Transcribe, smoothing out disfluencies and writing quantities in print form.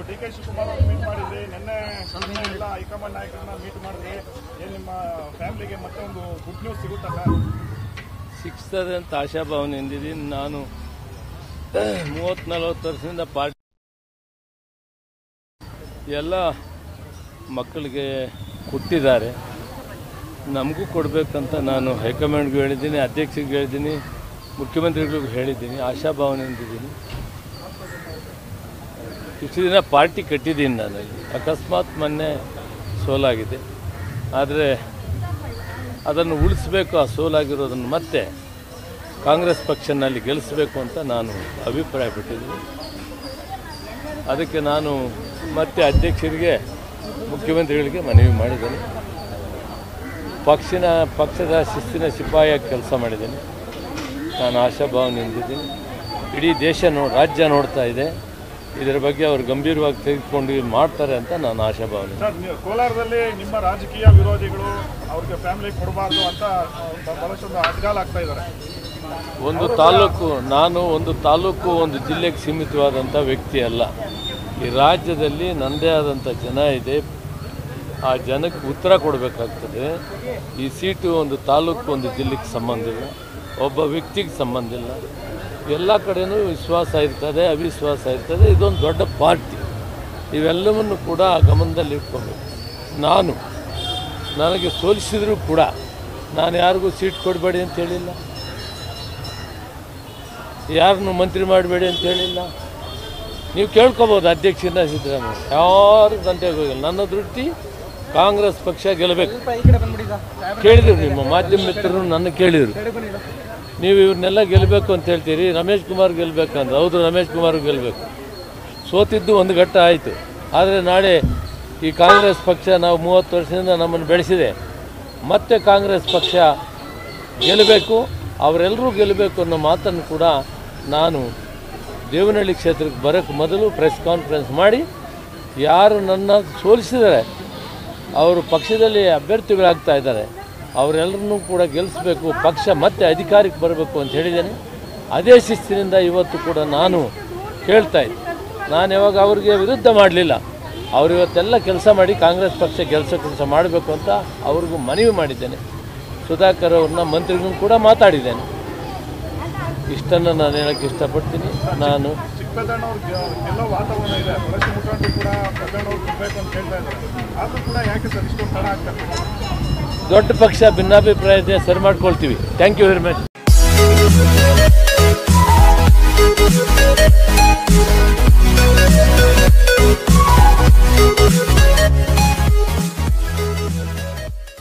D K Shivakumar ಅವರು meet ಮಾಡಿದ್ರಿ, ನಿನ್ನೆ ಎಲ್ಲ ಹೈಕಮಾಂಡ್ ನಾಯಕರನ್ನ ಮೀಟ್ ಮಾಡಿದ್ರಿ. ಏನು ನಿಮ್ಮ ಫ್ಯಾಮಿಲಿಗೆ ಮತ್ತೆ ಒಂದು ಗುಡ್ ನ್ಯೂಸ್ ಸಿಗುತ್ತಲ್ಲ? ಸಿಗ್ತದೆ ಅಂತ ಆಶಾಭಾವನೆ ಹೊಂದಿದ್ದೀನಿ. ನಾನು 30-40 ವರ್ಷದಿಂದ ಪಾರ್ಟಿ ಎಲ್ಲ ಮಕ್ಕಳಿಗೆ ಕೊಟ್ಟಿದ್ದಾರೆ, ನಮಗೂ ಕೊಡಬೇಕಂತ ನಾನು ಹೈಕಮಾಂಡ್ಗೂ ಹೇಳಿದ್ದೀನಿ, ಅಧ್ಯಕ್ಷರಿಗೆ ಹೇಳಿದ್ದೀನಿ, ಮುಖ್ಯಮಂತ್ರಿಗಳಿಗೂ ಹೇಳಿದ್ದೀನಿ. ಆಶಾಭಾವನೆ ಹೊಂದಿದ್ದೀನಿ. ಇಷ್ಟು ದಿನ ಪಾರ್ಟಿ ಕಟ್ಟಿದ್ದೀನಿ ನಾನು. ಅಕಸ್ಮಾತ್ ಮೊನ್ನೆ ಸೋಲಾಗಿದೆ, ಆದರೆ ಅದನ್ನು ಉಳಿಸಬೇಕು. ಆ ಸೋಲಾಗಿರೋದನ್ನು ಮತ್ತೆ ಕಾಂಗ್ರೆಸ್ ಪಕ್ಷನಲ್ಲಿ ಗೆಲ್ಲಿಸಬೇಕು ಅಂತ ನಾನು ಅಭಿಪ್ರಾಯಪಟ್ಟಿದ್ದೀನಿ. ಅದಕ್ಕೆ ನಾನು ಮತ್ತೆ ಅಧ್ಯಕ್ಷರಿಗೆ, ಮುಖ್ಯಮಂತ್ರಿಗಳಿಗೆ ಮನವಿ ಮಾಡಿದ್ದೇನೆ. ಪಕ್ಷದ ಶಿಸ್ತಿನ ಸಿಪಾಯಿಯಾಗಿ ಕೆಲಸ ಮಾಡಿದ್ದೇನೆ. ನಾನು ಆಶಾಭಾವನೆ ಹೊಂದಿದ್ದೀನಿ. ಇಡೀ ದೇಶ ರಾಜ್ಯ ನೋಡ್ತಾ ಇದೆ. ಇದರ ಬಗ್ಗೆ ಅವರು ಗಂಭೀರವಾಗಿ ತೆಗೆದುಕೊಂಡು ಮಾಡ್ತಾರೆ ಅಂತ ನಾನು ಆಶಾಭಾವನೆ. ಕೋಲಾರದಲ್ಲಿ ನಿಮ್ಮ ರಾಜಕೀಯ ವಿರೋಧಿಗಳು ಅವ್ರಿಗೆ ಫ್ಯಾಮಿಲಿ ಕೊಡಬಾರ್ದು ಅಂತ ಬಹಳಷ್ಟು ಅಡ್ಗಾಲಾಗ್ತಾ ಇದ್ದಾರೆ. ನಾನು ಒಂದು ತಾಲೂಕು ಒಂದು ಜಿಲ್ಲೆಗೆ ಸೀಮಿತವಾದಂಥ ವ್ಯಕ್ತಿ ಅಲ್ಲ. ಈ ರಾಜ್ಯದಲ್ಲಿ ನನ್ನದೇ ಆದಂಥ ಜನ ಇದೆ. ಆ ಜನಕ್ಕೆ ಉತ್ತರ ಕೊಡಬೇಕಾಗ್ತದೆ. ಈ ಸೀಟು ಒಂದು ತಾಲೂಕು ಒಂದು ಜಿಲ್ಲೆಗೆ ಸಂಬಂಧ ಇಲ್ಲ, ಒಬ್ಬ ವ್ಯಕ್ತಿಗೆ ಸಂಬಂಧ ಇಲ್ಲ. ಎಲ್ಲ ಕಡೆಯೂ ವಿಶ್ವಾಸ ಇರ್ತದೆ, ಅವಿಶ್ವಾಸ ಇರ್ತದೆ. ಇದೊಂದು ದೊಡ್ಡ ಪಾರ್ಟಿ. ಇವೆಲ್ಲವನ್ನು ಕೂಡ ಗಮನದಲ್ಲಿ ಇಟ್ಕೋಬೇಕು. ನನಗೆ ಸೋಲಿಸಿದರೂ ಕೂಡ ನಾನು ಯಾರಿಗೂ ಸೀಟ್ ಕೊಡಬೇಡಿ ಅಂತ ಹೇಳಿಲ್ಲ, ಯಾರನ್ನು ಮಂತ್ರಿ ಮಾಡಬೇಡಿ ಅಂತ ಹೇಳಿಲ್ಲ. ನೀವು ಕೇಳ್ಕೊಬೋದು ಅಧ್ಯಕ್ಷರಿಂದ ಸಿದ್ದರಾಮಯ್ಯ, ಯಾರು ಗಂಟೆಗೆ ಹೋಗಿಲ್ಲ. ನನ್ನ ದೃಷ್ಟಿ ಕಾಂಗ್ರೆಸ್ ಪಕ್ಷ ಗೆಲ್ಲಬೇಕು. ಕೇಳಿದ್ರು, ನಿಮ್ಮ ಮಾಧ್ಯಮ ಮಿತ್ರರು ನನ್ನ ಕೇಳಿದರು, ನೀವು ಇವ್ರನ್ನೆಲ್ಲ ಗೆಲ್ಲಬೇಕು ಅಂತ ಹೇಳ್ತೀರಿ, ರಮೇಶ್ ಕುಮಾರ್ ಗೆಲ್ಲಬೇಕಂದ್ರೆ. ಹೌದು, ರಮೇಶ್ ಕುಮಾರ್ ಗೆಲ್ಲಬೇಕು. ಸೋತಿದ್ದು ಒಂದು ಘಟ್ಟ ಆಯಿತು. ಆದರೆ ನಾಳೆ ಈ ಕಾಂಗ್ರೆಸ್ ಪಕ್ಷ, ನಾವು 30 ವರ್ಷದಿಂದ ನಮ್ಮನ್ನು ಬೆಳೆಸಿದೆ, ಮತ್ತೆ ಕಾಂಗ್ರೆಸ್ ಪಕ್ಷ ಗೆಲ್ಲಬೇಕು, ಅವರೆಲ್ಲರೂ ಗೆಲ್ಲಬೇಕು ಅನ್ನೋ ಮಾತನ್ನು ಕೂಡ ನಾನು ದೇವನಹಳ್ಳಿ ಕ್ಷೇತ್ರಕ್ಕೆ ಬರೋಕ್ಕೆ ಮೊದಲು ಪ್ರೆಸ್ ಕಾನ್ಫರೆನ್ಸ್ ಮಾಡಿ, ಯಾರು ನನ್ನ ಸೋಲಿಸಿದರೆ ಅವರು ಪಕ್ಷದಲ್ಲಿ ಅಭ್ಯರ್ಥಿಗಳಾಗ್ತಾ ಇದ್ದಾರೆ, ಅವರೆಲ್ಲರನ್ನೂ ಕೂಡ ಗೆಲ್ಲಿಸಬೇಕು, ಪಕ್ಷ ಮತ್ತೆ ಅಧಿಕಾರಕ್ಕೆ ಬರಬೇಕು ಅಂತ ಹೇಳಿದ್ದೇನೆ. ಅದೇ ಶಿಸ್ತಿನಿಂದ ಇವತ್ತು ಕೂಡ ನಾನು ಕೇಳ್ತಾ ಇದ್ದೆ. ನಾನು ಯಾವಾಗ ಅವ್ರಿಗೆ ವಿರುದ್ಧ ಮಾಡಲಿಲ್ಲ. ಅವರು ಇವತ್ತೆಲ್ಲ ಕೆಲಸ ಮಾಡಿ ಕಾಂಗ್ರೆಸ್ ಪಕ್ಷ ಕೆಲಸ ಮಾಡಬೇಕು ಅಂತ ಅವ್ರಿಗೂ ಮನವಿ ಮಾಡಿದ್ದೇನೆ. ಸುಧಾಕರ್ ಅವ್ರನ್ನ ಮಂತ್ರಿಗೂ ಕೂಡ ಮಾತಾಡಿದ್ದೇನೆ. ಇಷ್ಟನ್ನು ನಾನು ಹೇಳೋಕ್ಕೆ ಇಷ್ಟಪಡ್ತೀನಿ. ನಾನು ದೊಡ್ಡ ಪಕ್ಷ ಭಿನ್ನಾಭಿಪ್ರಾಯ ಇದೆ, ಸರಿ ಮಾಡ್ಕೊಳ್ತೀವಿ. Thank you very much.